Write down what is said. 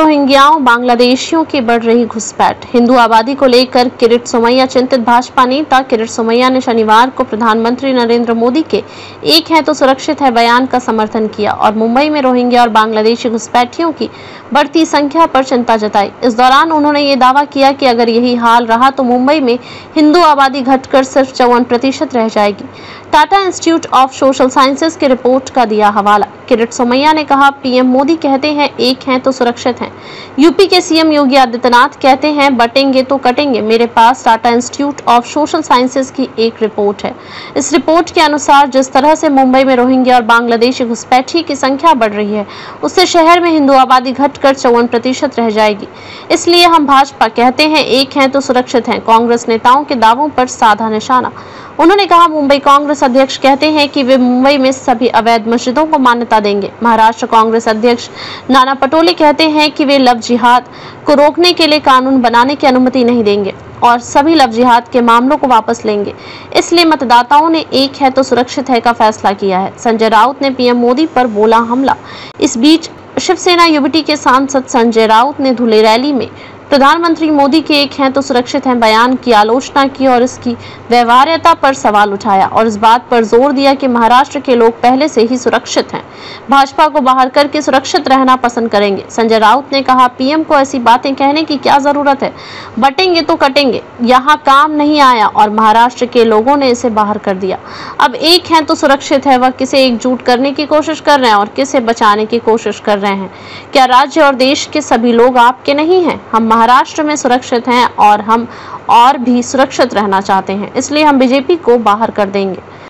रोहिंग्याओं बांग्लादेशियों की बढ़ रही घुसपैठ। हिंदू आबादी को लेकर किरीट सोमैया चिंतित। भाजपा नेता किरीट सोमैया ने शनिवार को प्रधानमंत्री नरेंद्र मोदी के "एक है तो सुरक्षित है" बयान का समर्थन किया और मुंबई में रोहिंग्या और बांग्लादेशी घुसपैठियों की बढ़ती संख्या पर चिंता जताई। इस दौरान उन्होंने ये दावा किया कि अगर यही हाल रहा तो मुंबई में हिंदू आबादी घटकर सिर्फ 54% रह जाएगी। Tata Institute of Social Sciences की रिपोर्ट का दिया हवाला। किरीट सोमैया ने कहा, पीएम मोदी कहते हैं एक हैं तो सुरक्षित हैं। यूपी के सीएम योगी आदित्यनाथ कहते हैं बटेंगे तो कटेंगे। मेरे पास Tata Institute of Social Sciences की एक रिपोर्ट है। इस रिपोर्ट के अनुसार जिस तरह से मुंबई में रोहिंग्या और बांग्लादेशी घुसपैठी की संख्या बढ़ रही है, उससे शहर में हिंदू आबादी घटकर 54% रह जाएगी। इसलिए हम भाजपा कहते हैं एक हैं तो सुरक्षित हैं। कांग्रेस नेताओं के दावों पर साधा निशाना। उन्होंने कहा, मुंबई कांग्रेस अध्यक्ष कहते हैं कि वे मुंबई में सभी अवैध मस्जिदों को मान्यता देंगे। महाराष्ट्र कांग्रेस अध्यक्ष नाना पटोले कहते हैं कि वे लव जिहाद को रोकने के लिए कानून बनाने की अनुमति नहीं देंगे और सभी लव जिहाद के मामलों को वापस लेंगे। इसलिए मतदाताओं ने एक है तो सुरक्षित है का फैसला किया है। संजय राउत ने पीएम मोदी पर बोला हमला। इस बीच शिवसेना यूबीटी के सांसद संजय राउत ने धुले रैली में प्रधानमंत्री मोदी के "एक हैं तो सुरक्षित हैं" बयान की आलोचना की और इसकी व्यवहार्यता पर सवाल उठाया और इस बात पर जोर दिया कि महाराष्ट्र के लोग पहले से ही सुरक्षित हैं, भाजपा को बाहर करके सुरक्षित रहना पसंद करेंगे। संजय राउत ने कहा, पीएम को ऐसी बातें कहने की क्या जरूरत है, बटेंगे तो कटेंगे यहाँ काम नहीं आया और महाराष्ट्र के लोगों ने इसे बाहर कर दिया। अब एक हैं तो सुरक्षित है, वह किसे एकजुट करने की कोशिश कर रहे हैं और किसे बचाने की कोशिश कर रहे हैं। क्या राज्य और देश के सभी लोग आपके नहीं हैं? हम महाराष्ट्र में सुरक्षित हैं और हम और भी सुरक्षित रहना चाहते हैं, इसलिए हम बीजेपी को बाहर कर देंगे।